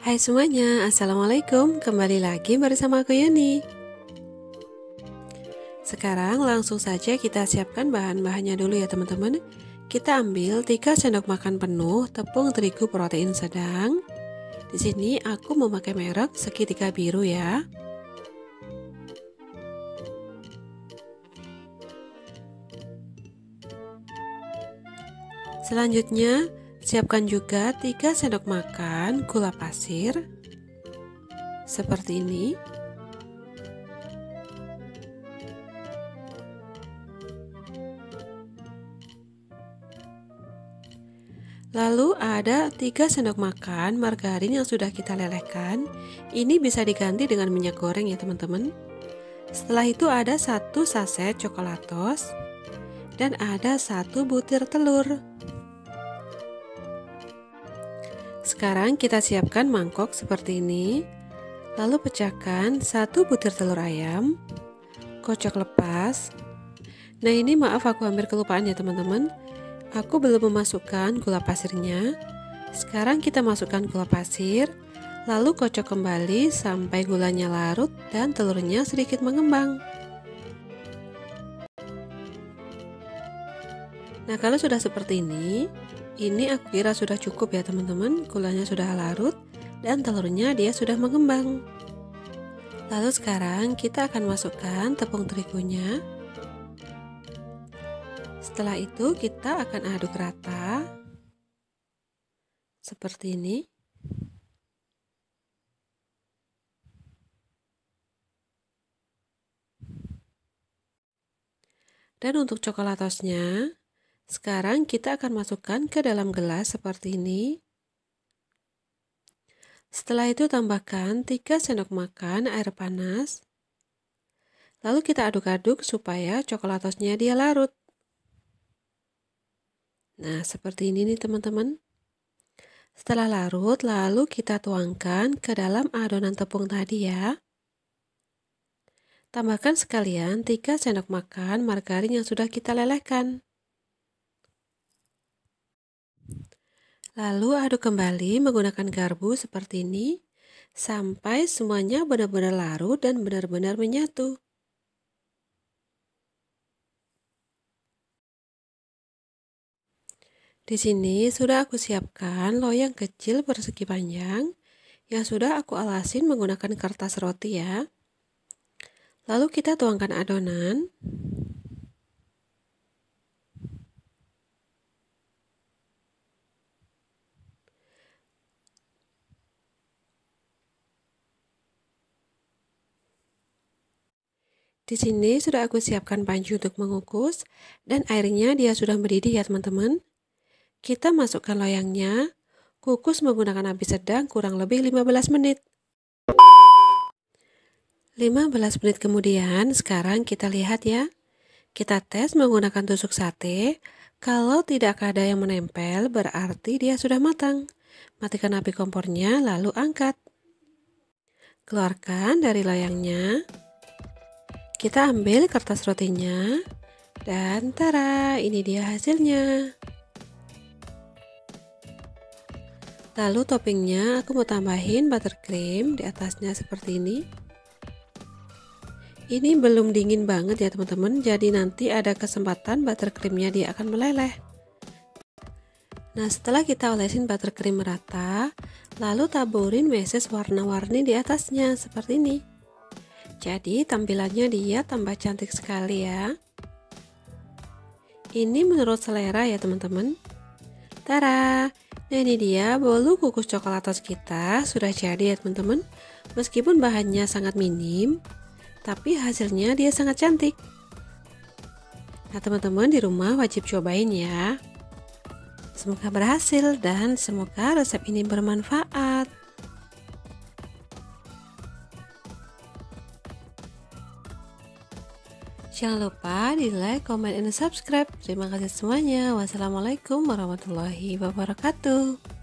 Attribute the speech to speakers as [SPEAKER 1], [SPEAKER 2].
[SPEAKER 1] Hai semuanya, Assalamualaikum. Kembali lagi bersama aku Yuni. Sekarang langsung saja kita siapkan bahan-bahannya dulu ya teman-teman. Kita ambil 3 sendok makan penuh tepung terigu protein sedang. Di sini aku memakai merek segitiga biru ya. Selanjutnya, siapkan juga 3 sendok makan gula pasir. Seperti ini. Lalu ada 3 sendok makan margarin yang sudah kita lelehkan. Ini bisa diganti dengan minyak goreng ya teman-teman. Setelah itu ada 1 saset coklatos dan ada 1 butir telur. Sekarang kita siapkan mangkok seperti ini. Lalu pecahkan 1 butir telur ayam. Kocok lepas. Nah ini maaf aku hampir kelupaan ya teman-teman. Aku belum memasukkan gula pasirnya. Sekarang kita masukkan gula pasir. Lalu kocok kembali sampai gulanya larut dan telurnya sedikit mengembang. Nah kalau sudah seperti ini aku kira sudah cukup ya teman-teman. Gulanya sudah larut dan telurnya dia sudah mengembang. Lalu sekarang kita akan masukkan tepung terigunya. Setelah itu kita akan aduk rata seperti ini. Dan untuk coklatosnya, sekarang kita akan masukkan ke dalam gelas seperti ini. Setelah itu tambahkan 3 sendok makan air panas. Lalu kita aduk-aduk supaya coklatosnya dia larut. Nah, seperti ini nih teman-teman. Setelah larut, lalu kita tuangkan ke dalam adonan tepung tadi ya. Tambahkan sekalian 3 sendok makan margarin yang sudah kita lelehkan. Lalu aduk kembali menggunakan garpu seperti ini sampai semuanya benar-benar larut dan benar-benar menyatu. Di sini sudah aku siapkan loyang kecil persegi panjang yang sudah aku alasin menggunakan kertas roti ya. Lalu kita tuangkan adonan. Di sini sudah aku siapkan panci untuk mengukus dan airnya dia sudah mendidih ya teman-teman. Kita masukkan loyangnya, kukus menggunakan api sedang kurang lebih 15 menit. 15 menit kemudian, sekarang kita lihat ya. Kita tes menggunakan tusuk sate. Kalau tidak ada yang menempel, berarti dia sudah matang. Matikan api kompornya, lalu angkat. Keluarkan dari loyangnya. Kita ambil kertas rotinya. Dan tara, ini dia hasilnya. Lalu toppingnya aku mau tambahin buttercream di atasnya seperti ini. Ini belum dingin banget ya teman-teman, jadi nanti ada kesempatan buttercreamnya dia akan meleleh. Nah setelah kita olesin buttercream merata, lalu taburin meses warna-warni di atasnya seperti ini. Jadi tampilannya dia tambah cantik sekali ya. Ini menurut selera ya teman-teman. Tara! Nah ini dia bolu kukus coklatos kita sudah jadi ya teman-teman. Meskipun bahannya sangat minim, tapi hasilnya dia sangat cantik. Nah teman-teman di rumah wajib cobain ya. Semoga berhasil dan semoga resep ini bermanfaat. Jangan lupa di like, comment, dan subscribe. Terima kasih semuanya. Wassalamualaikum warahmatullahi wabarakatuh.